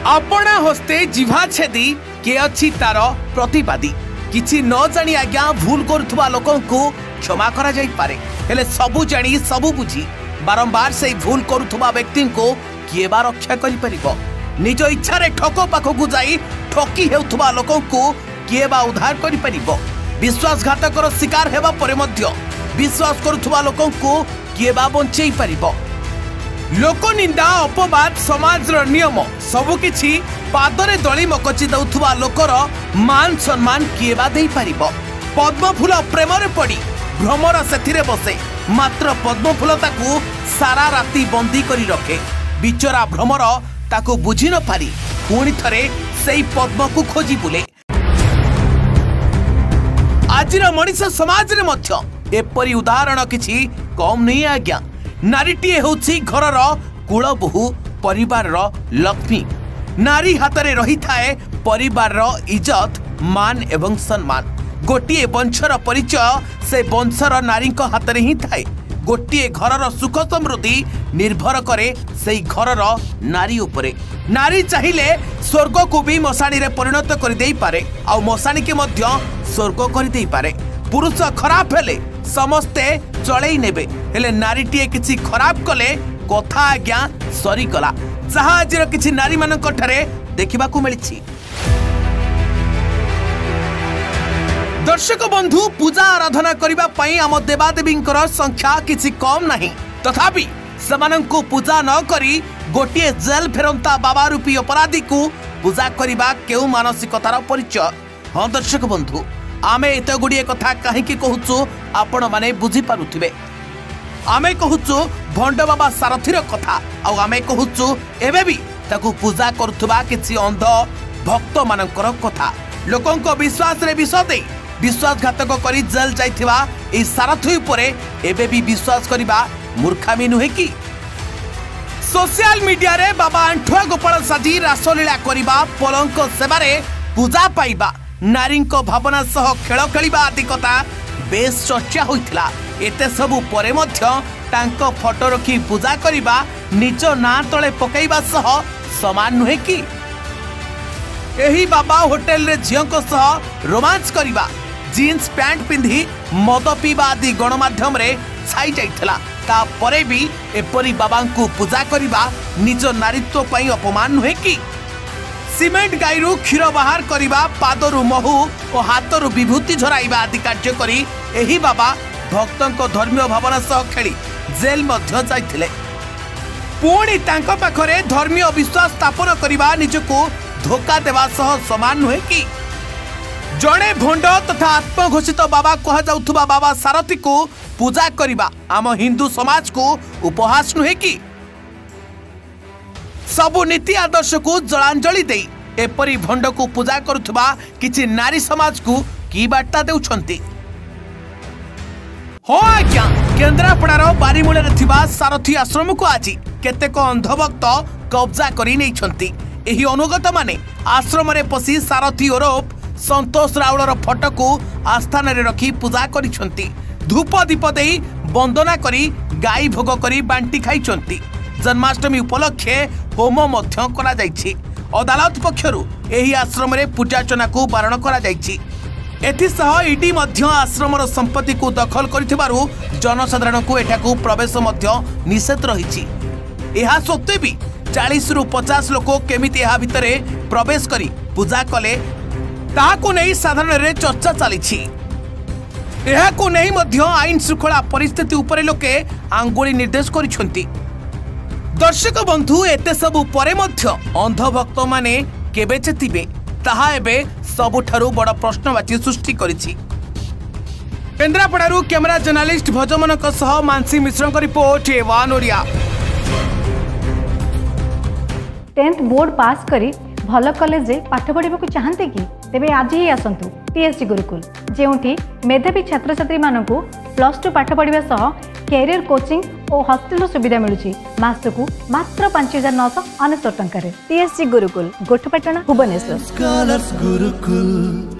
अपना हस्ते जिभा छेदी के अच्छी तार प्रतिवादी किछि न जानी आज्ञा भूल करुवा लोक क्षमा करा जाई पारे हेले सबु जानी सबु बुझी बारंबार से भूल करुवा व्यक्ति को किए बा रक्षा करि परिबो निज इच्छा रे ठको पाखकु जाई ठकी हेउथुवा लोक किए बा उद्धार करि परिबो विश्वासघातकर शिकार हेबा परे मध्य विश्वास करुवा लोक किए बा बंचेई परिबो लोक निंदा अपवाद समाज नियम सबुकिछि पादरे दली मकची दउथुवा लोकर मान सम्मान किए बा देई परिबो पद्मफूल प्रेम रे पड़ी भ्रमर सेथिरे बसे मात्र पद्मफूल ताकू सारा राती बंदी करी रखे बिचरा भ्रमर ताकू बुझी न पारी पुणी थरे सेई पद्म को खोजी बुले आजिर मनीष समाज रे मध्य एपरी उदाहरण किछि कम नहीं आज्ञा नारीटीए होछि घरर कुलबोहू परिवार लक्ष्मी नारी हातरे रही थाए परिवार इज्जत मान एवं सम्मान गोटिए वंशर परिचय से वंशर नारी हातरे ही थाए गोटिए घरर सुख समृद्धि निर्भर करे सेई घरर नारी उपरे नारी चाहिए स्वर्ग को भी मशाणी रे परिणत कर देई पारे आ मशाणी के मध्य स्वर्ग कर देई पारे पुरुष खराब हेले समस्ते चलई नेबे हेले नारीटीए किछि खराब कले कथा आज्ञा सरी गला जहा आजिर किछि नारी मानक ठारे देखिबा को मिलिछि। दर्शक बंधु पूजा आराधना करिबा पई आम देवादेवींकर संख्या किछि कम नहीं तथापि सेमानंकु पूजा न करी गोटिए जेल फेरंता बाबा रूपी अपराधी को पूजा करिबा केउ मानसिकतार परिचय। हाँ दर्शक बंधु आमे एत गुड़िए कथा कहीं कहूचु आपण माने बुझी पारुथिबे आमे कहूचु भंड बाबा सारथीर कथा आमे कहूचु एबे भी ताकू पूजा करुथबा किछि अंध भक्त मानकर कथा लोकंक विश्वास रे विष दे विश्वासघातक करी जेल जाइथिबा ए सारथी उपरे एबे भी विश्वास करिबा मूर्खामी नुहे कि सोशल मीडिया रे बाबा अंठुआ गोपाल साजी रासलीला करिबा पलंक सेवारे पूजा पाइबा नारी भावना सह खेल खेलिबा आदि कथा बेस चर्चा होइथिला एते सबु परे मध्य तांको फोटो रखी पूजा करिबा निज ना तले पकाइबा सह समान नुहे कि एही बाबा होटल रे झियंको सह रोमांस करिबा जीन्स पैंट पिंधी मद पीबा आदि गणमाध्यम रे छाई जाइथिला ता परे भी एपरी बाबा को पूजा करिबा निज नारीत्व पई अपमान नुहे कि सीमेंट गाईरू क्षीर बाहर करिबा पादरू महू और हाथरू विभूति झराइबा आदि कार्य करी एही बाबा भक्तों धर्मीय भावना सह खेली जेल मध्य जाइथिले पुणी तांको पाखरे धर्मीय विश्वास स्थापन करिबा निजको धोखा देवा सह समान नुहे कि जड़े भंड तथा आत्मघोषित बाबा कह जाउथुबा बाबा सारथी को पूजा करिबा आम हिंदू समाज को उपहास नुहे कि सबु नीति आदर्श को जलांजलि दे एपरी भंड को पूजा करुथबा किछि नारी समाज को की बार्ता देउछंती। हो आज्ञा केन्द्रापड़ार बारीमूले थिबा सारथी आश्रम को आज केतेक अंधभक्त कब्जा करि नैछंती एही अनुगत माने आश्रम रे पसी सारथी ओरफ संतोष राउलर फोटो को आस्थान रे रखी पूजा करिछंती धूप दीप देई वंदना करी गाई भोग करी बांटी खाइछंती जन्माष्टमी उपलक्षे होम मध्य करा जाइछि अदालत पक्षरु एही आश्रम रे पूजार्चना को बारण करा जाइछि एथिसह ईडी मध्य आश्रमर संपत्ति को दखल करिथिबारु जनसाधारण को एठाकू प्रवेश मध्य निषेध रहिछि एहा सत्वे भी 40 रु 50 लोक केमिति एहा भितरे प्रवेश करी पूजा कले ताहाकू नै साधारण रे चर्चा चलिछि एहाकू नै मध्य आईन श्रृंखला परिस्थिति उपरे लोके आंगुली निर्देश करिछंती। दर्शक बंधु एते सबु परे मध्य अंधभक्त माने केबे चेतिबे ताहा एबे सबुठारु बड़ प्रश्नवाची सृष्टि करिछि। केन्द्रापड़ारू कैमरा जर्नालिस्ट भजमनक सह मानसी मिश्रक रिपोर्ट ए1 ओडिया। 10th बोर्ड पास करी भल कॉलेज पाठ पढ़ा चाहते कि तेबे आज ही आसतु टीएससी गुरुकुल जेउठी मेधावी छात्र छात्री मानकु +2 पाठ पढ़ा सह कैरियर कोचिंग और हॉस्टल सुविधा मिलुची मासकु मात्र 5999 टंका टीएससी गुरुकुल गोठपाटना भुवनेश्वर।